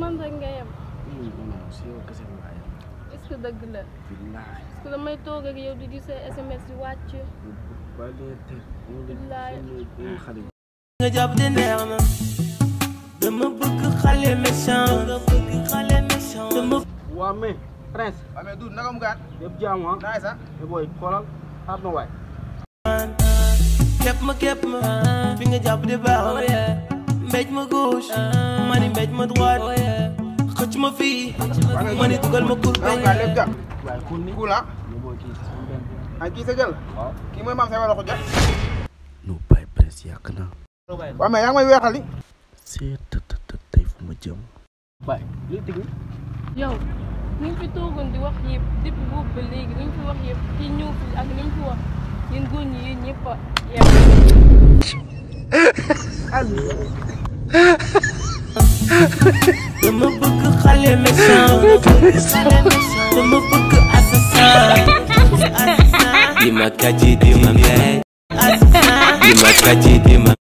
man rek nga yem. non si yow kese nga yem. est-ce que dëgg la. billahi. est-ce que damay toog ak yow di gis say SMS di wàcc. billahi. nga jàpp di neex na. dama bëgg xale méchant. dama. waa mais prince. waaw mais Doudou naka mu gaat. yëpp jaamu ah. naaj sax. te booy xoolal xaar na waay. képp ma fi nga jàpp di baax mbéj ma gauche mani mbéj ma droite xëcc ma fii mani dugal ma kurbe lépp jàpp. waaye kun ni. kuul ah. mais booy kii sama benn. ay kii sa jël. waaw. kii mooy maam sa wala ko jot. non bay prince yàq naa. waaw mais yaa ngi may weexali. c'est tey fu ma jëm. bay li tigi. yow ni ñu fi toogoon di wax yëpp depuis boobu ba léegi ni ñu fi wax yëpp kii ñëw fi ak ni ñu fi wax yéen góor ñi yéen ñëpp a yem. dama bëgg xale méchant dama bëgg assassin di ma kàcci di ma mbéy di ma kàcci di ma